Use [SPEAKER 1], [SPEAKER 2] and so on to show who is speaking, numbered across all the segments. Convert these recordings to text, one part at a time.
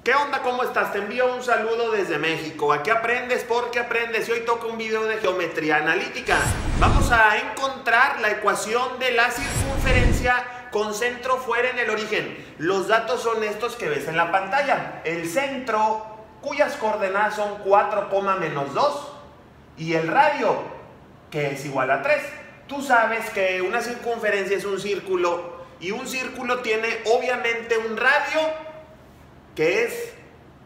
[SPEAKER 1] ¿Qué onda? ¿Cómo estás? Te envío un saludo desde México. Aquí aprendes porque aprendes y hoy toca un video de geometría analítica. Vamos a encontrar la ecuación de la circunferencia con centro fuera en el origen. Los datos son estos que ves en la pantalla. El centro, cuyas coordenadas son 4, menos 2, y el radio, que es igual a 3. Tú sabes que una circunferencia es un círculo y un círculo tiene obviamente un radio, que es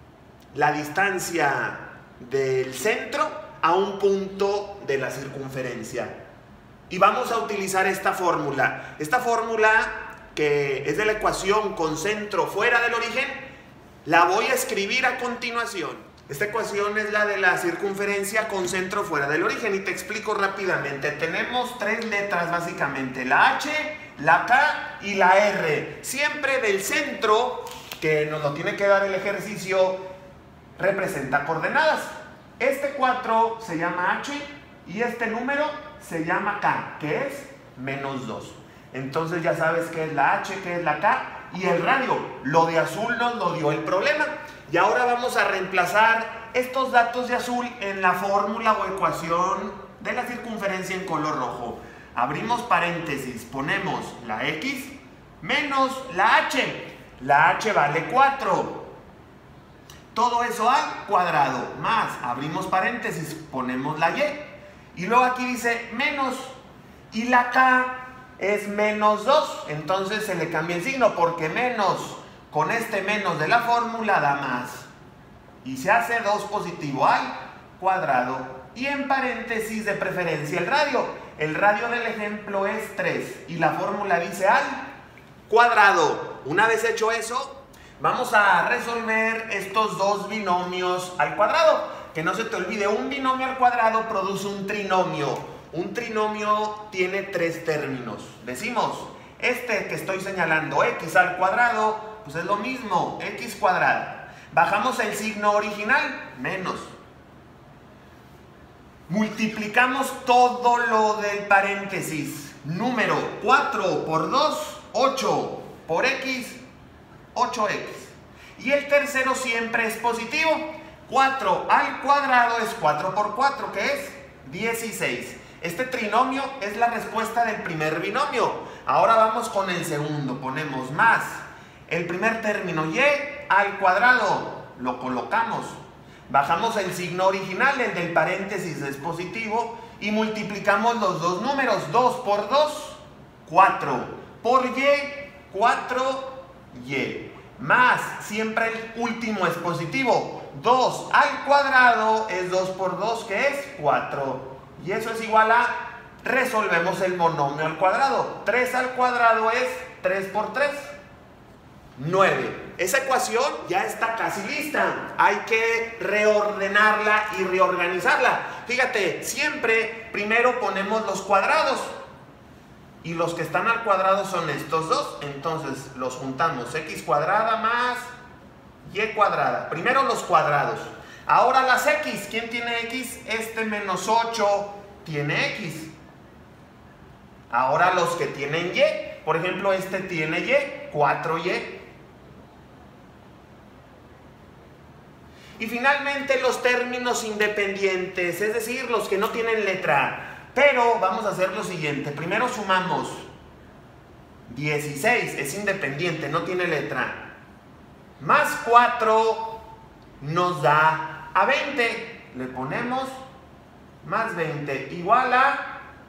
[SPEAKER 1] la distancia del centro a un punto de la circunferencia. Y vamos a utilizar esta fórmula. Esta fórmula, que es de la ecuación con centro fuera del origen, la voy a escribir a continuación. Esta ecuación es la de la circunferencia con centro fuera del origen y te explico rápidamente. Tenemos tres letras básicamente, la H, la K y la R. Siempre del centro, que nos lo tiene que dar el ejercicio, representa coordenadas. Este 4 se llama H y este número se llama K, que es menos 2. Entonces ya sabes qué es la H, qué es la K y el radio. Lo de azul nos lo dio el problema. Y ahora vamos a reemplazar estos datos de azul en la fórmula o ecuación de la circunferencia en color rojo. Abrimos paréntesis, ponemos la X menos la H. La H vale 4. Todo eso al cuadrado. Más, abrimos paréntesis, ponemos la Y. Y luego aquí dice menos. Y la K es menos 2. Entonces se le cambia el signo porque menos con este menos de la fórmula da más. Y se hace 2 positivo al cuadrado. Y en paréntesis de preferencia el radio. El radio del ejemplo es 3. Y la fórmula dice al cuadrado. Una vez hecho eso, vamos a resolver estos dos binomios al cuadrado. Que no se te olvide, un binomio al cuadrado produce un trinomio. Un trinomio tiene 3 términos. Decimos, este que estoy señalando, x al cuadrado, pues es lo mismo, x cuadrada. Bajamos el signo original, menos. Multiplicamos todo lo del paréntesis. Número 4 por 2, 8. Por x, 8x. Y el tercero siempre es positivo. 4 al cuadrado es 4 por 4, que es 16. Este trinomio es la respuesta del primer binomio. Ahora vamos con el segundo. Ponemos más el primer término, y al cuadrado. Lo colocamos. Bajamos el signo original, el del paréntesis es positivo. Y multiplicamos los dos números. 2 por 2, 4. Por y, 4y, más, siempre el último es positivo. 2 al cuadrado es 2 por 2, que es 4. Y eso es igual a, resolvemos el monomio al cuadrado. 3 al cuadrado es 3 por 3, 9. Esa ecuación ya está casi lista. Hay que reordenarla y reorganizarla. Fíjate, siempre primero ponemos los cuadrados. Y los que están al cuadrado son estos dos. Entonces los juntamos. X cuadrada más Y cuadrada. Primero los cuadrados. Ahora las X. ¿Quién tiene X? Este menos 8 tiene X. Ahora los que tienen Y. Por ejemplo, este tiene Y. 4Y. Y finalmente los términos independientes. Es decir, los que no tienen letra. Pero vamos a hacer lo siguiente. Primero sumamos 16, es independiente, no tiene letra. Más 4 nos da a 20. Le ponemos más 20 igual a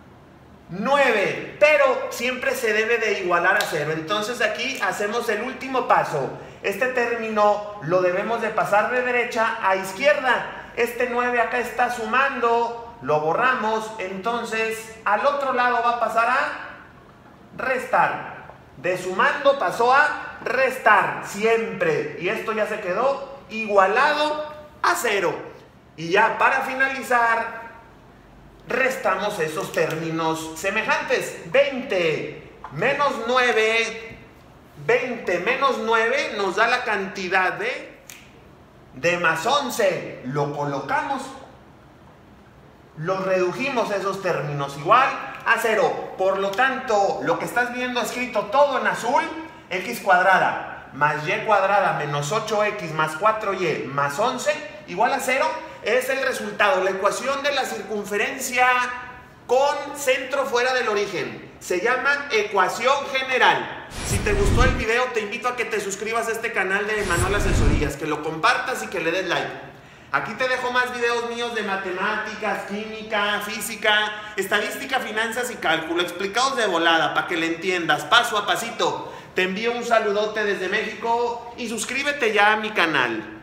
[SPEAKER 1] 9. Pero siempre se debe de igualar a 0. Entonces aquí hacemos el último paso. Este término lo debemos de pasar de derecha a izquierda. Este 9 acá está sumando. Lo borramos, entonces al otro lado va a pasar a restar. De sumando pasó a restar, siempre. Y esto ya se quedó igualado a 0. Y ya para finalizar, restamos esos términos semejantes. 20 menos 9, 20 menos 9 nos da la cantidad de más 11. Lo colocamos. Los redujimos esos términos igual a 0. Por lo tanto, lo que estás viendo escrito todo en azul, x cuadrada, más y cuadrada menos 8x más 4y más 11 igual a 0 es el resultado, la ecuación de la circunferencia con centro fuera del origen. Se llama ecuación general. Si te gustó el video, te invito a que te suscribas a este canal de Manuel Asesorías, que lo compartas y que le des like. Aquí te dejo más videos míos de matemáticas, química, física, estadística, finanzas y cálculo, explicados de volada para que le entiendas paso a pasito. Te envío un saludote desde México y suscríbete ya a mi canal.